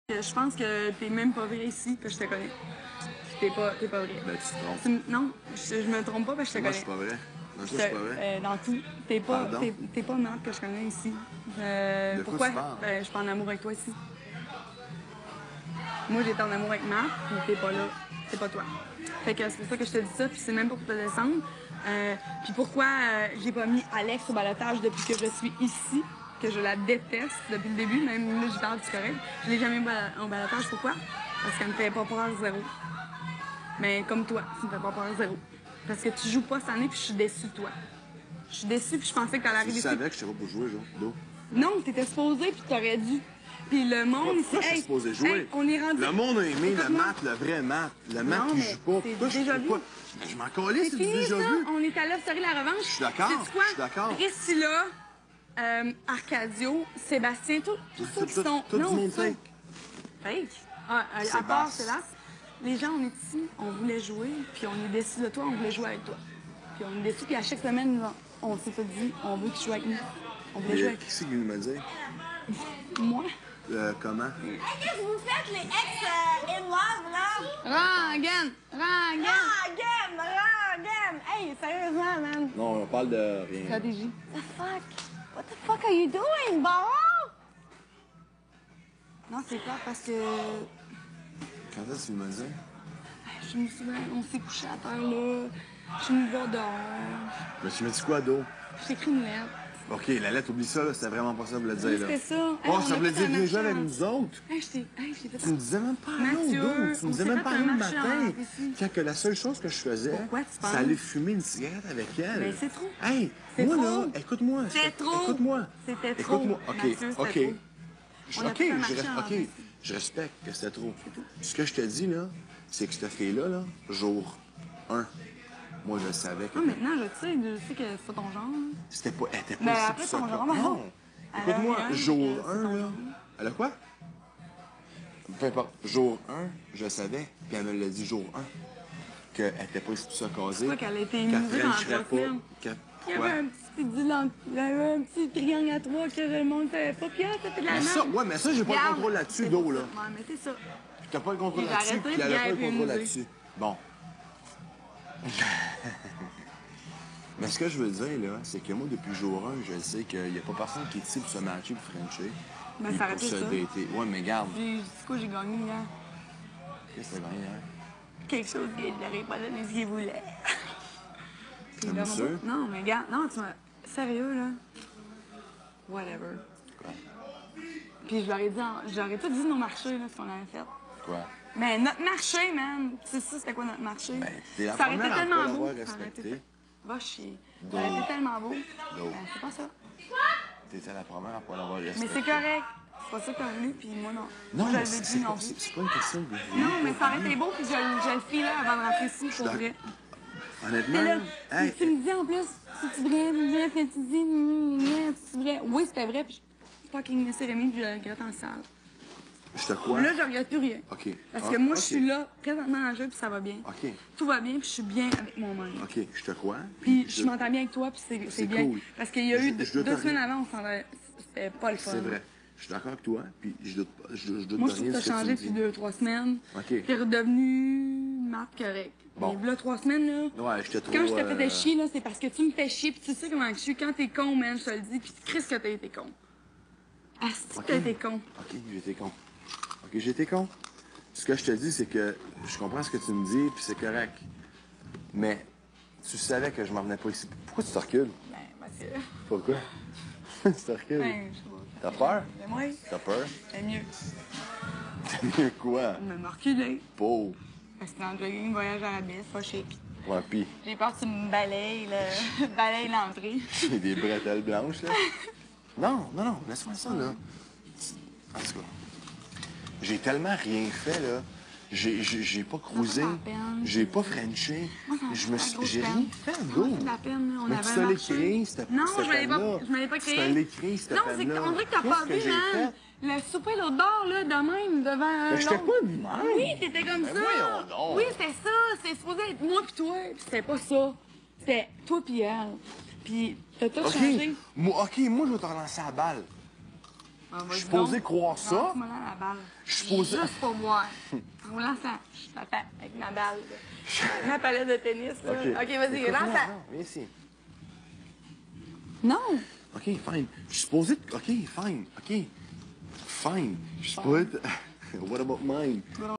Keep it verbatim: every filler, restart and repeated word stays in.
Je pense que t'es même pas vrai ici, que je te connais. T'es pas, t'es pas vrai. Ben, tu te trompes. Tu non, je, je me trompe pas parce que je te Moi, connais. je suis pas vrai. Non, Je toi, je suis pas te- vrai. euh, dans tout. T'es pas, Pardon? t'es, t'es pas Marc que je connais ici. Euh, De quoi pourquoi? tu parles? Ben, je suis pas en amour avec toi ici. Moi, j'étais en amour avec Marc, puis t'es pas là. C'est pas toi. Fait que c'est pour ça que je te dis ça, puis c'est même pas pour te descendre. Euh, puis pourquoi euh, j'ai pas mis Alex au balotage depuis que je suis ici, que je la déteste depuis le début, même là, j'y parle du correct. Je l'ai jamais mis au balotage. Pourquoi? Parce qu'elle me fait pas peur zéro. Mais comme toi, tu me fais pas peur zéro. Parce que tu joues pas cette année, puis je suis déçue de toi. Je suis déçue, puis je pensais que t'allais Tu arriver ici. savais que je n'étais pas pour jouer, genre, d'eau. Non, t'étais supposé, puis t'aurais dû. Puis le monde, Pourquoi je suis hey, supposé jouer? hey, on est rendu. Le monde a aimé le Écoute-moi. mat, le vrai mat. Le mat Non, qui mais joue pas. c'est Pourquoi je déjà joue vu. pas? Je m'en calais, C'est c'est fini, déjà ça. vu. On est à l'offre la revanche. Je suis d'accord, Sais-tu quoi? je suis d'accord. Priscilla, euh, Arcadio, Sébastien, tous tous Tout- ceux qui tout- sont... tout du non, monde ceux- fake. Fake? Ah, à, à Sébastien. part Sébastien, les gens, on est ici, on voulait jouer, puis on est déçus de toi, on voulait jouer avec toi. Puis on est déçus, puis à chaque semaine, on s'est pas dit, on veut que tu joues avec nous. On voulait jouer Mais avec qui c'est qui vient me dire? moi. Euh, comment? Qu'est-ce que vous faites, les ex-in-laws, là? Rangan! Rangan! Rangan! Rangan! Hey, sérieusement, man. Non, on parle de rien. Stratégie. The fuck? What the fuck are you doing, Barrow? Non, c'est pas parce que... Quand est-ce que tu me dire? Je me souviens, on s'est couché à terre, là. Je suis venue voir dehors. Je me suis dit quoi, d'eau? Je t'ai écrit une lettre. OK, la lettre, oublie ça, là. C'était vraiment pas ça que ça voulait dire, Oui, là. c'était ça. Oh, Hey, on ça a voulait fait dire un déjà marché avec en- nous autres. Hey, je t'ai hey, je t'ai fait Tu me disais même pas Mathieu, allô, d'eau. Tu me on disais s'est même fait pas un allô le marché matin. en ici. Quand que la seule chose que je faisais, Pourquoi tu c'est penses? aller fumer une cigarette avec elle. Mais c'est trop. Hey, C'est moi, trop. là, écoute-moi. C'est trop. Écoute-moi. C'était trop. Écoute-moi. OK, Mathieu, c'était OK. trop. Je- On a OK, fait un je, marché res- en OK, ici. je respecte que c'était trop. Ce que je te dis, là, c'est que cette fille-là, là, jour un, moi, je savais que Ah, maintenant, je sais, je sais que c'est pas ton genre. hein. c'était pas, elle était pas Mais ici après pour ça. ton genre, Non. non. Elle a Écoute-moi, rien, jour que c'est un, ton là. genre. Elle a quoi? Peu importe. Jour un, je savais, puis elle me l'a dit jour un, qu'elle était pas ici pour ça caser. Pourquoi qu'elle a été qu'elle immunisée pendant frencherait trois semaines? qu'elle- Il y Quoi? avait un petit dilan- il y avait un petit triangle à trois que le monde savait pas. Puis, ah, ça fait de la Mais merde. ça, ouais, mais ça, j'ai pas le Regarde, contrôle là-dessus, c'est d'eau, pas là. ça. Ouais, mais c'est ça. T'as pas le contrôle Il va là-dessus, arrêter, puis elle a puis pas le elle est contrôle immunisée. là-dessus. Bon. Mais ce que je veux dire, là, c'est que moi, depuis jour un, je sais qu'il n'y a pas personne qui est ici pour se matcher, pour frencher. Ben, puis ça pour aurait été se ça. dater. Ouais, mais garde. J'ai dit quoi, j'ai gagné hier? Qu'est-ce que t'as gagné hier? Quelque chose qu'il n'aurait pas donné ce qu'il voulait. Puis T'es là, sûr? on- Non, mais regarde, non, tu m'as. Sérieux, là? Whatever. Quoi? Puis je leur ai dit, en- je leur ai tout dit nos marchés, là, ce qu'on avait fait. Quoi? Mais notre marché, man! C'est ça, c'était quoi notre marché? Ben, t'es la ça aurait été première à tellement pas beau. l'avoir Ça aurait respecté. été- Va chier. Ça aurait été tellement beau. Ben, c'est pas ça. T'étais la première à pas l'avoir Mais respecté. c'est correct. C'est pas ça que t'as voulu, puis moi, non. Non, Moi, mais je c'est le dis c'est non pas, plus. c'est- c'est pas une question de... Non, mais ça aurait été beau, puis je, je le fais là avant de rentrer ici, pour vrai. Honnêtement, Mais là, hey, tu me dis en plus, c'est-tu vrai, c'est vrai, puis tu dis, hum, hum, c'est vrai. Oui, c'était vrai, puis je fucking laissé Rémi, puis je le regrette en salle. je te crois. Là, je regrette plus rien. OK. Parce Ah, que moi, OK. je suis là, présentement en jeu, puis ça va bien. OK. Tout va bien, puis je suis bien avec mon-même. OK, je te crois. Puis je m'entends bien avec toi, puis c'est- C'est c'est bien. cool. Parce qu'il y a Je- eu deux, je dois te deux rien- semaines avant, on s'entendait. C'était pas le fun. C'est vrai. Je suis d'accord avec toi, puis je doute, pas- je, je doute Moi, de je trouve rien que de ce t'as que tu changé me depuis dis. deux, trois semaines. OK. T'es redevenu Marc correct. Bon. Mais là, trois semaines, là. Ouais, j'étais trop... Quand je te euh, faisais chier, là, c'est parce que tu me fais chier, puis tu sais comment je suis. Quand t'es con, man, je te le dis, puis Chris que t'as été con. Asti que t'as été con. OK, j'ai été con. OK, j'ai été con. Ce que je te dis, c'est que je comprends ce que tu me dis, puis c'est correct. Mais tu savais que je m'en venais pas ici. Pourquoi tu te recules? Ben, parce que. Pourquoi? tu te recules? Ben, je sais pas. T'as peur? Mais moi, T'as peur? c'est mieux. T'as mieux quoi? Je me reculer. Pauvre. Parce que dans le jogging, voyage à la baisse, pas chic. Ouais, pis J'ai peur que tu me balayes, là. Balaye l'entrée. j'ai des bretelles blanches, là. Non, non, non, laisse-moi ça, là. En tout cas, j'ai tellement rien fait, là. J'ai j'ai- j'ai pas cruisé, Ça me fait de la peine. j'ai pas frenché, Moi, ça me je fait me de la suis- grosse j'ai peine. rien fait, Ça go. me fait de la peine, là. On Mais avait tu te l'as marché. créé, cette Non, cette je l'avais pas, peine-là. je m'avais pas créé. Tu te l'as créé, cette Non, c'est peine-là. qu'on dirait que t'as Qu'est-ce pas que vu, j'ai man. fait? Le souper l'autre bord, là, de même, devant un Mais j'étais l'autre. pas de même. Oui, t'étais comme Mais ça. voyons donc. Oui, c'était ça. C'était supposé être moi pis toi. Pis c'était pas ça. C'était toi pis elle. Pis t'as tout OK, changé. moi, OK, moi, je vais te relancer la balle. Ah, Je suis vas-y donc. supposé croire ça. Lance-moi là la balle. Je suis supposé... Juste pour moi. Roulant ça. Je t'attends avec ma balle. là. Ma palette de tennis. Là. OK, OK, vas-y, Écoute, lance non, ça. non, viens ici. Non. OK, fine. Je suis supposé... OK, fine. OK. Fine. Je suis supposé... What about mine?